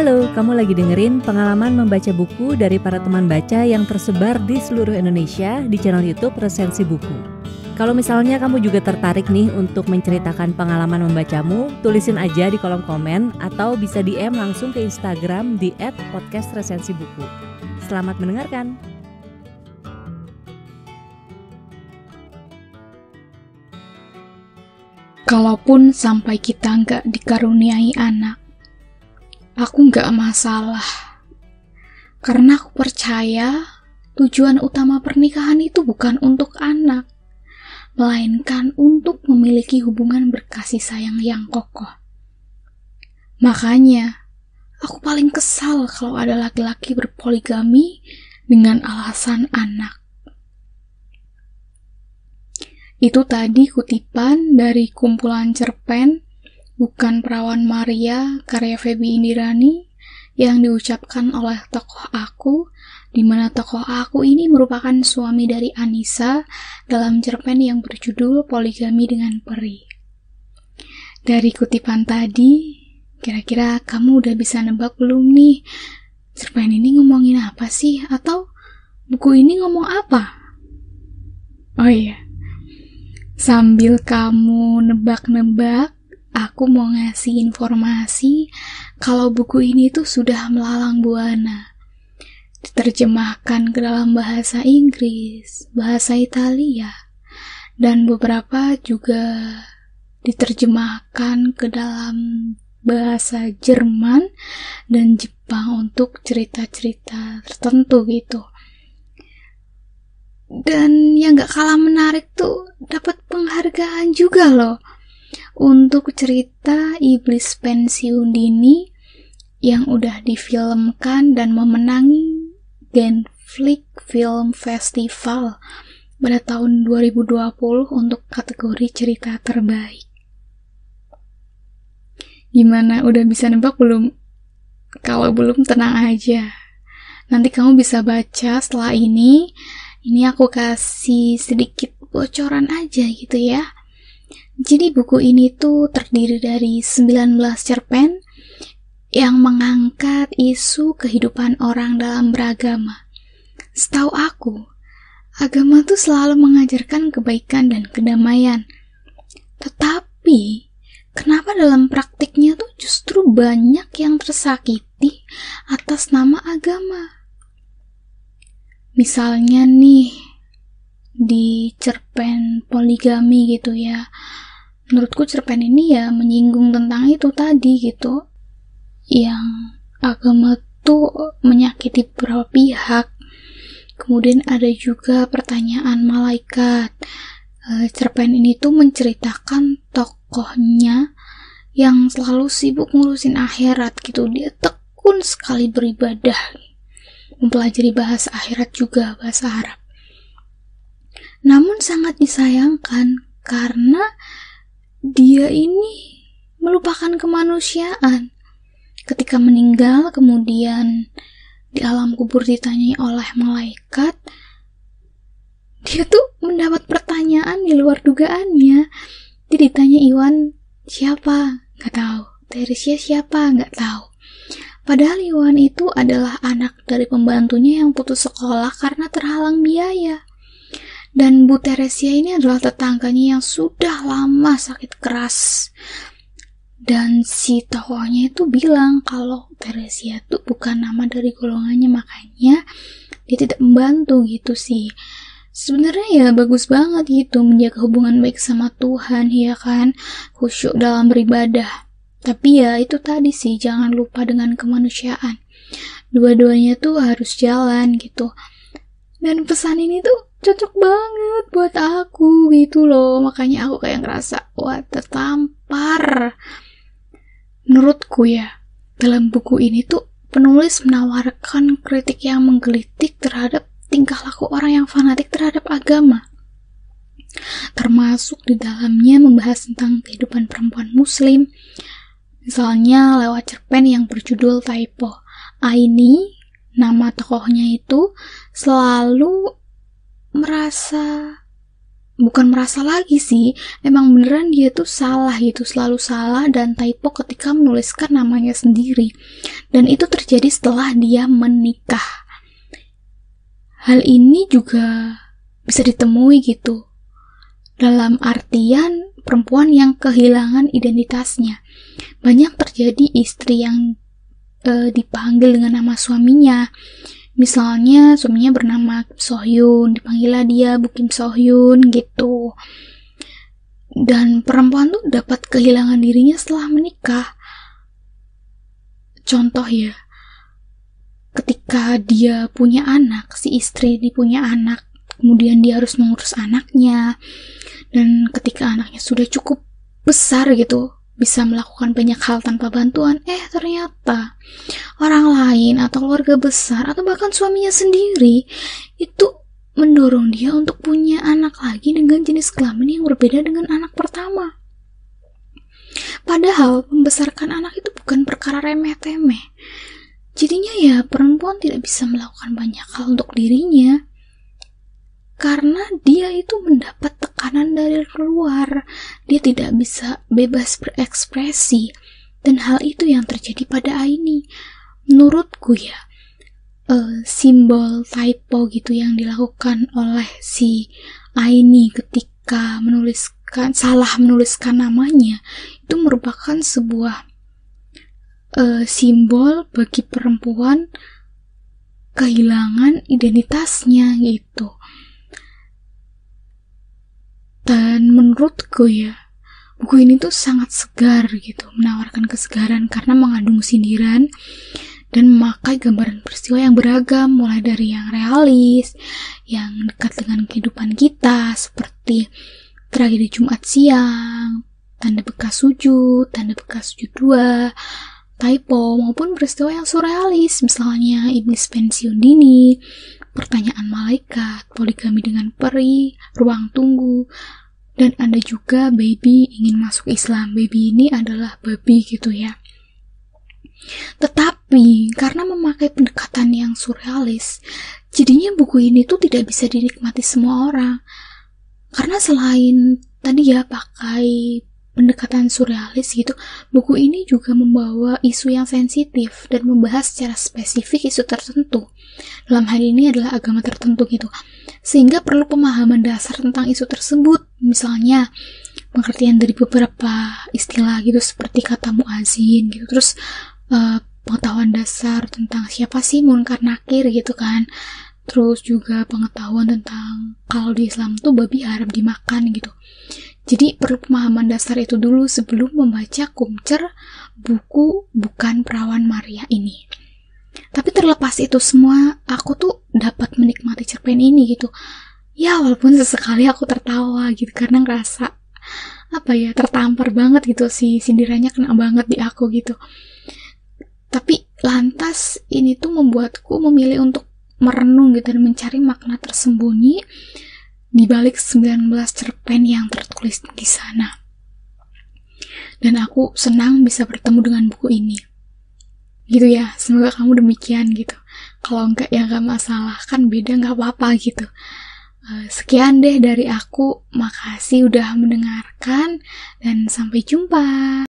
Halo, kamu lagi dengerin pengalaman membaca buku dari para teman baca yang tersebar di seluruh Indonesia di channel YouTube Resensi Buku. Kalau misalnya kamu juga tertarik nih untuk menceritakan pengalaman membacamu, tulisin aja di kolom komen atau bisa DM langsung ke Instagram di @podcastresensibuku. Selamat mendengarkan. Kalaupun sampai kita nggak dikaruniai anak, aku nggak masalah. Karena aku percaya tujuan utama pernikahan itu bukan untuk anak, melainkan untuk memiliki hubungan berkasih sayang yang kokoh. Makanya, aku paling kesal kalau ada laki-laki berpoligami dengan alasan anak. Itu tadi kutipan dari kumpulan cerpen Bukan Perawan Maria karya Feby Indirani yang diucapkan oleh tokoh aku, di mana tokoh aku ini merupakan suami dari Anissa dalam cerpen yang berjudul Poligami dengan Peri. Dari kutipan tadi, kira-kira kamu udah bisa nebak belum nih? Cerpen ini ngomongin apa sih? Atau buku ini ngomong apa? Oh iya, sambil kamu nebak-nebak, aku mau ngasih informasi kalau buku ini tuh sudah melalang buana. Diterjemahkan ke dalam bahasa Inggris, bahasa Italia, dan beberapa juga diterjemahkan ke dalam bahasa Jerman dan Jepang untuk cerita-cerita tertentu gitu. Dan yang gak kalah menarik tuh dapat penghargaan juga loh untuk cerita Iblis Pensiun Dini yang udah difilmkan dan memenangi Genflix Film Festival pada tahun 2020 untuk kategori cerita terbaik. Gimana, udah bisa nebak belum? Kalau belum, tenang aja. Nanti kamu bisa baca setelah ini. Ini aku kasih sedikit bocoran aja gitu ya. Jadi buku ini tuh terdiri dari 19 cerpen yang mengangkat isu kehidupan orang dalam beragama. Setahu aku, agama tuh selalu mengajarkan kebaikan dan kedamaian. Tetapi, kenapa dalam praktiknya tuh justru banyak yang tersakiti atas nama agama? Misalnya nih, di cerpen poligami gitu ya. Menurutku cerpen ini ya menyinggung tentang itu tadi gitu. Yang agama tuh menyakiti beberapa pihak. Kemudian ada juga pertanyaan malaikat. Cerpen ini tuh menceritakan tokohnya yang selalu sibuk ngurusin akhirat gitu. Dia tekun sekali beribadah, mempelajari bahasa akhirat juga, bahasa Arab. Namun sangat disayangkan karena dia ini melupakan kemanusiaan. Ketika meninggal, kemudian di alam kubur ditanyai oleh malaikat, dia tuh mendapat pertanyaan di luar dugaannya. Dia ditanya, Iwan siapa? Gak tahu. Teresia siapa? Gak tahu. Padahal Iwan itu adalah anak dari pembantunya yang putus sekolah karena terhalang biaya. Dan Bu Teresia ini adalah tetangganya yang sudah lama sakit keras. Dan si tokohnya itu bilang kalau Teresia itu bukan nama dari golongannya, makanya dia tidak membantu gitu sih. Sebenarnya ya bagus banget gitu menjaga hubungan baik sama Tuhan, ya kan, khusyuk dalam beribadah. Tapi ya itu tadi sih, jangan lupa dengan kemanusiaan. Dua-duanya tuh harus jalan gitu. Dan pesan ini tuh cocok banget buat aku gitu loh. Makanya aku kayak ngerasa, wah tertampar. Menurutku ya, dalam buku ini tuh penulis menawarkan kritik yang menggelitik terhadap tingkah laku orang yang fanatik terhadap agama. Termasuk di dalamnya membahas tentang kehidupan perempuan muslim. Misalnya lewat cerpen yang berjudul Typo. Aini, nama tokohnya itu, selalu merasa bukan merasa lagi sih, emang beneran dia tuh salah gitu, selalu salah dan typo ketika menuliskan namanya sendiri. Dan itu terjadi setelah dia menikah. Hal ini juga bisa ditemui gitu, dalam artian perempuan yang kehilangan identitasnya. Banyak terjadi istri yang dipanggil dengan nama suaminya. Misalnya suaminya bernama Sohyun, dipanggillah dia Bu Kim Sohyun gitu. Dan perempuan tuh dapat kehilangan dirinya setelah menikah. Contoh ya, ketika dia punya anak, si istri ini punya anak, kemudian dia harus mengurus anaknya, dan ketika anaknya sudah cukup besar gitu, bisa melakukan banyak hal tanpa bantuan, ternyata orang lain atau keluarga besar atau bahkan suaminya sendiri itu mendorong dia untuk punya anak lagi dengan jenis kelamin yang berbeda dengan anak pertama. Padahal membesarkan anak itu bukan perkara remeh-temeh. Jadinya ya perempuan tidak bisa melakukan banyak hal untuk dirinya, karena dia itu mendapat tekanan dari luar. Dia tidak bisa bebas berekspresi. Dan hal itu yang terjadi pada Aini. Menurutku ya, simbol typo gitu yang dilakukan oleh si Aini ketika salah menuliskan namanya, itu merupakan sebuah simbol bagi perempuan kehilangan identitasnya gitu. Dan menurutku ya, buku ini tuh sangat segar gitu, menawarkan kesegaran karena mengandung sindiran dan memakai gambaran peristiwa yang beragam, mulai dari yang realis, yang dekat dengan kehidupan kita, seperti tragedi Jumat siang, tanda bekas sujud 2, typo, maupun peristiwa yang surrealis, misalnya iblis pensiun dini, pertanyaan malaikat, poligami dengan peri, ruang tunggu, dan ada juga baby ingin masuk Islam. Baby ini adalah babi gitu ya. Tetapi karena memakai pendekatan yang surrealis, jadinya buku ini tuh tidak bisa dinikmati semua orang. Karena selain tadi ya pakai pendekatan surrealis gitu, buku ini juga membawa isu yang sensitif dan membahas secara spesifik isu tertentu. Dalam hal ini adalah agama tertentu gitu. Sehingga perlu pemahaman dasar tentang isu tersebut. Misalnya pengertian dari beberapa istilah gitu, seperti kata muazin gitu. Terus pengetahuan dasar tentang siapa sih munkar nakir gitu kan. Terus juga pengetahuan tentang kalau di Islam tuh babi haram dimakan gitu. Jadi perlu pemahaman dasar itu dulu sebelum membaca Kumcer, buku Bukan Perawan Maria ini. Tapi terlepas itu semua, aku tuh dapat menikmati cerpen ini gitu. Ya walaupun sesekali aku tertawa gitu, karena ngerasa tertampar banget gitu, si sindirannya kena banget di aku gitu. Tapi lantas ini tuh membuatku memilih untuk merenung gitu dan mencari makna tersembunyi di balik 19 cerpen yang tertulis di sana. Dan aku senang bisa bertemu dengan buku ini. Gitu ya, semoga kamu demikian gitu. Kalau enggak ya enggak masalah, kan beda enggak apa-apa gitu. Sekian deh dari aku, makasih udah mendengarkan dan sampai jumpa.